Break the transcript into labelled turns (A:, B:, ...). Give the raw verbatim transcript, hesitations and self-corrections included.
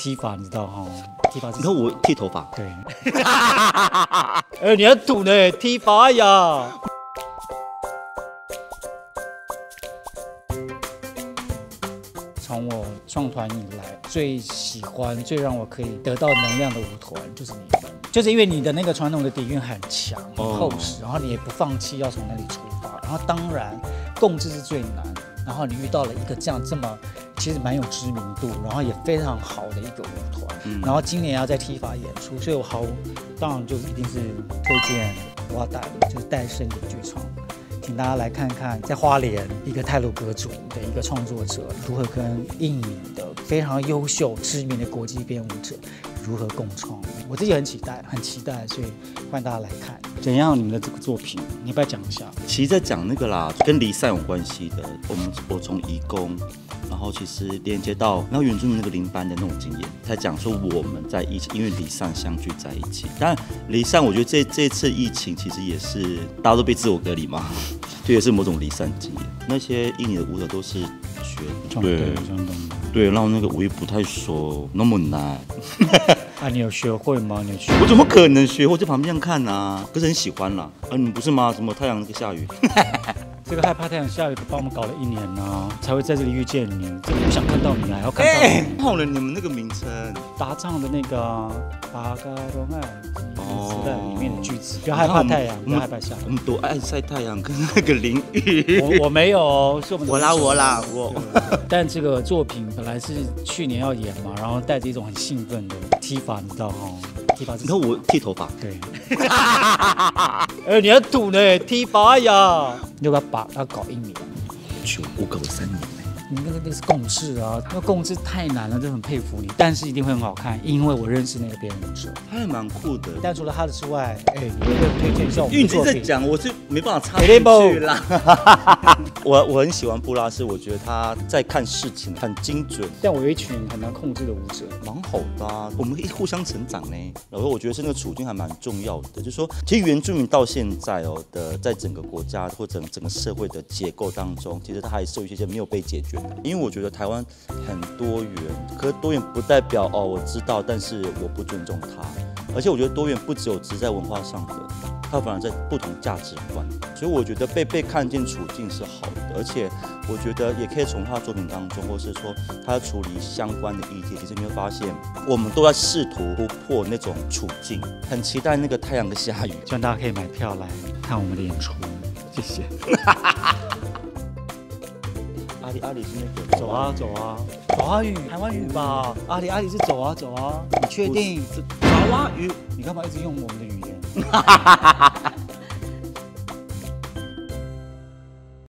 A: 剃发，你知道哈？剃发是？
B: 你看我剃头发。
A: 对。哎，你很土呢，剃发呀。从我创团以来，最喜欢、最让我可以得到能量的舞团就是你们，就是因为你的那个传统的底蕴很强、很厚实，然后你也不放弃要从那里出发，然后当然共治是最难，然后你遇到了一个这样这么其实蛮有知名度，然后也非常好的一个舞团，嗯、然后今年要在踢法演出，所以我毫当然就一定是推荐哇达里，就是戴胜演剧场。请大家来看看，在花莲一个太鲁阁族的一个创作者，如何跟印尼的非常优秀、知名的国际编舞者如何共创。我自己很期待，很期待，所以欢迎大家来看。怎样？你们的这个作品，你要不要讲一下？
B: 其实在讲那个啦，跟离散有关系的。我们我从移工，然后其实连接到然后原住民那个邻班的那种经验，才讲说我们在一起，因为离散相聚在一起。当然离散，我觉得这这次疫情其实也是大家都被自我隔离嘛。这也是某种离散经验。那些印尼的舞者都是学对对，然后那个我也不太熟，那么难。
A: 啊，你有学会吗？你有学？
B: 我怎么可能学？我在旁边看啊，可是很喜欢啦。啊，你不是吗？什么太阳那个下雨？
A: 这个害怕太阳下雨，帮我们搞了一年呢、啊，才会在这里遇见你。真的不想看到你，还要看到你。
B: 欸、忘了你们那个名称，
A: 搭唱的那个巴嘎隆爱时代里面的句子，不要害怕太阳，不要害怕下雨。
B: 我们多爱晒太阳跟那个淋雨。
A: 我我没有，是我们
B: 我啦我啦我。
A: 但这个作品本来是去年要演嘛，然后带着一种很兴奋的踢法，你知道哈？踢法是？
B: 你看我剃头发。
A: 对。哎，你很土呢，踢法呀！你要不要把它搞一年？
B: 去，我搞了三年。
A: 你那个那个是共治啊，那共治太难了，真的很佩服你。但是一定会很好看，因为我认识那个编舞者，
B: 他还蛮酷的。
A: 但除了他的之外，哎、欸，你会不会推荐一下我们的作品？
B: 因为你自己在讲，我是没办法插进去啦。我我很喜欢布拉斯，我觉得他在看事情很精准。
A: 但我有一群很难控制的舞者，
B: 蛮好的、啊，我们可以互相成长呢。然后我觉得是那个处境还蛮重要的，就是说，其实原住民到现在哦的，在整个国家或整整个社会的结构当中，其实他还是有一些没有被解决的。因为我觉得台湾很多元，可是多元不代表哦我知道，但是我不尊重他。而且我觉得多元不只有只在文化上的，它反而在不同价值观。所以我觉得被被看见处境是好的，而且我觉得也可以从他的作品当中，或是说他处理相关的议题，其实你会发现我们都在试图突破那种处境。很期待那个太阳的下雨，
A: 希望大家可以买票来看我们的演出，谢谢。
B: 阿里阿里是那个
A: 走啊走啊，华语台湾语吧？阿里阿里是走啊走啊，你确定？
B: 爪哇语？
A: 你干嘛一直用我们的语言？